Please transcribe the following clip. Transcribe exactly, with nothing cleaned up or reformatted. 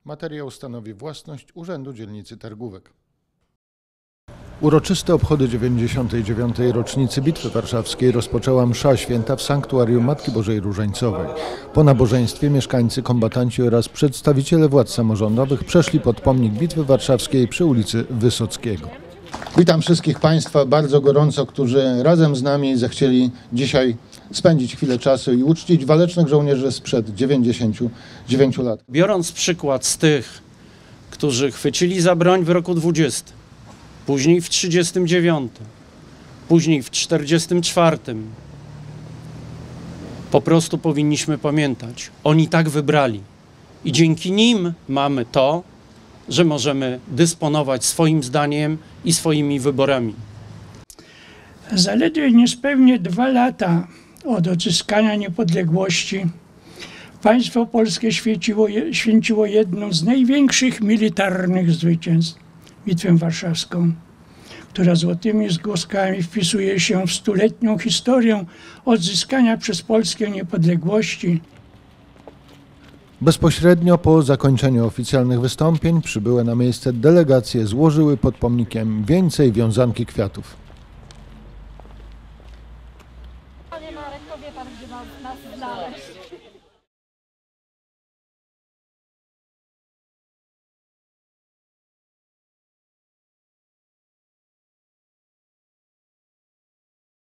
Materiał stanowi własność Urzędu Dzielnicy Targówek. Uroczyste obchody dziewięćdziesiątej dziewiątej rocznicy Bitwy Warszawskiej rozpoczęła msza święta w sanktuarium Matki Bożej Różańcowej. Po nabożeństwie mieszkańcy, kombatanci oraz przedstawiciele władz samorządowych przeszli pod pomnik Bitwy Warszawskiej przy ulicy Wysockiego. Witam wszystkich Państwa bardzo gorąco, którzy razem z nami zechcieli dzisiaj spędzić chwilę czasu i uczcić walecznych żołnierzy sprzed dziewięćdziesięciu dziewięciu lat. Biorąc przykład z tych, którzy chwycili za broń w roku dwudziestym, później w trzydziestym dziewiątym, później w czterdziestym czwartym, po prostu powinniśmy pamiętać, oni tak wybrali i dzięki nim mamy to, że możemy dysponować swoim zdaniem i swoimi wyborami. Zaledwie niespełnie dwa lata od odzyskania niepodległości państwo polskie święciło, święciło jedno z największych militarnych zwycięstw, Bitwę Warszawską, która złotymi zgłoskami wpisuje się w stuletnią historię odzyskania przez Polskę niepodległości. Bezpośrednio po zakończeniu oficjalnych wystąpień przybyłe na miejsce delegacje złożyły pod pomnikiem wieńce i wiązanki kwiatów.